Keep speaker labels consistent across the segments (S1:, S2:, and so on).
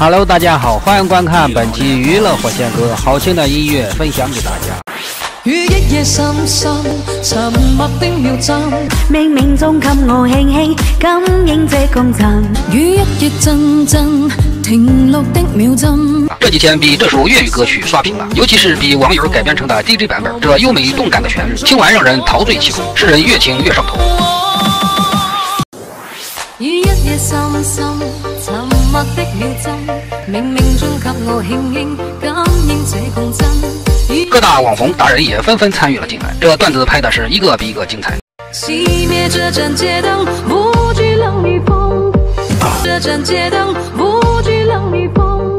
S1: Hello， 大家好，欢迎观看本期娱乐火箭歌，好听的音乐分享给大家。
S2: 於一夜深深沉默的秒針，
S3: 冥冥中給我輕輕感應這共振，
S2: 於一夜陣陣停落的秒針。
S4: 这几天比这首粵語歌曲刷屏了，尤其是比網友改編成的 DJ 版本，這優美動感的旋律，聽完讓人陶醉其中，使人越聽越上頭。
S2: 於一夜深深沉默的秒針，冥冥中給我輕輕感應這共振。
S4: 各大網紅達人也紛紛參與了進來，這段子拍的是一個比一個精彩。
S2: 熄滅這盞街燈，不懼冷與風。這盞街燈，不懼冷與風。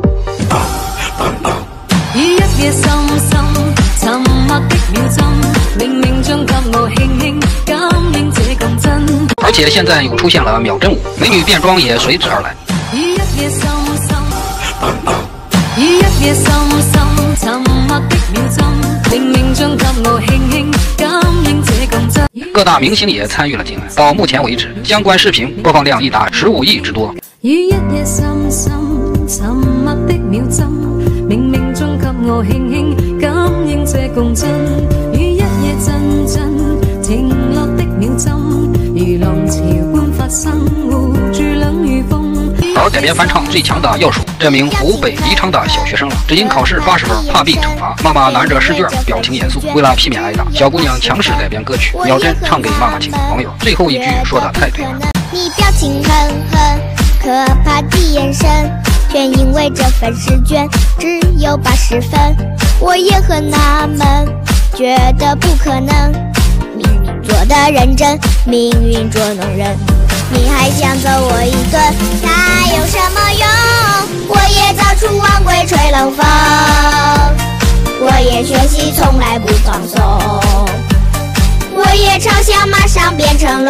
S2: 於一夜深深沉默的秒針，冥冥中給我輕輕感應這共振。
S4: 而且現在又出現了秒針舞，美女變裝也隨之而來。
S2: 於一夜深深，於一夜深深沉默的秒針，冥冥中給我輕輕感應這共振。
S4: 各大明星也參與了進來，到目前為止，相關視頻播放量已達15億之多。
S2: 於一夜深深沉默的秒針，冥冥中給我輕輕感應這共振。於一夜陣陣停落的秒針，如浪潮般發生，護住冷與風。
S4: 而改編翻唱最強的要數這名湖北宜昌的小學生了，只因考試80分，怕被懲罰，媽媽拿着試卷，表情嚴肅。為了避免挨打，小姑娘強勢改編歌曲，秒針唱給媽媽聽。網友最後一句說的太對了。
S5: 你表情狠狠，可怕的眼神，全因為這份試卷只有80分。我也很納悶，覺得不可能，明明做得認真，命運捉弄人。你還想揍我一頓，那有什麼用？我也早出晚歸吹冷風，我也學習從來不放鬆，我也常想馬上變成龍，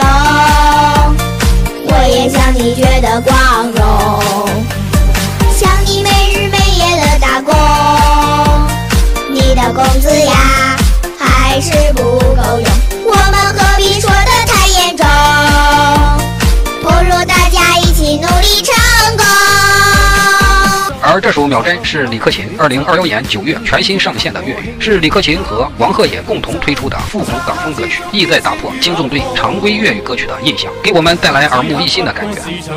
S5: 我也像你覺得光榮，像你沒日沒夜的打工，你的工資呀還是不夠用，我們何必說得太嚴重，不如大家一起努力成功。
S4: 而這首秒針是李克勤2026年9月全新上線的粵語，是李克勤和王鶴野共同推出的復古港風歌曲，意在打破聽眾對常規粵語歌曲的印象，給我們帶來耳目一新的感覺。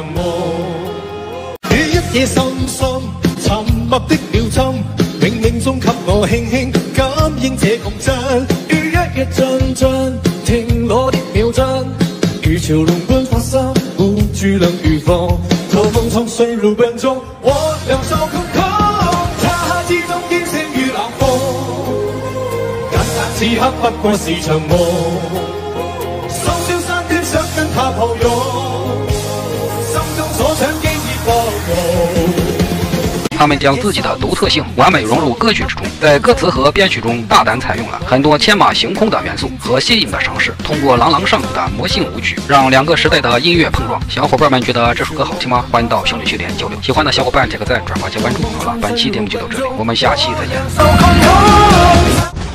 S6: 於一夜深深沉默的秒針，冥冥中給我輕輕感應這共振，於一夜陣陣停落的秒針，如潮龍般發生，護住冷與風，透風從水路奔中，我兩手空空，他之中煙聲與冷風，簡單此刻不過是場夢，深宵山端想跟他抱擁，心中所想經已暴露。
S4: 他們將自己的獨特性完美融入歌曲之中，在歌詞和編曲中大膽採用了很多天馬行空的元素和新穎的嘗試，通過朗朗上口的魔性舞曲，讓兩個時代的音樂碰撞。小伙伴們覺得這首歌好聽嗎？歡迎到評論區留言交流。喜歡的小伙伴點個讚、轉發加關注。好了，本期節目就到這裡，我們下期再見。